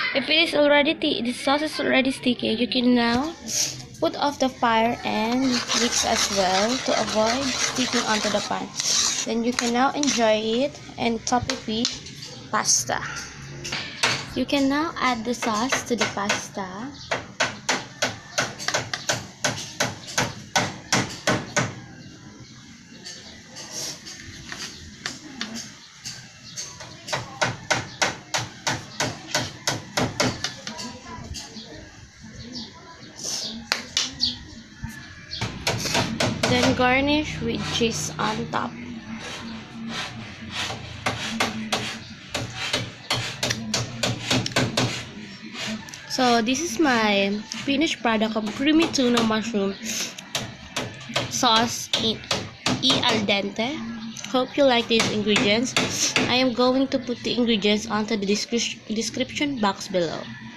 If it is already the sauce is already sticky, you can now put off the fire and mix as well to avoid sticking onto the pan. Then you can now enjoy it and top it with pasta. You can now add the sauce to the pasta. Then garnish with cheese on top. So this is my finished product of creamy tuna mushroom sauce in al dente. Hope you like these ingredients. I am going to put the ingredients onto the description box below.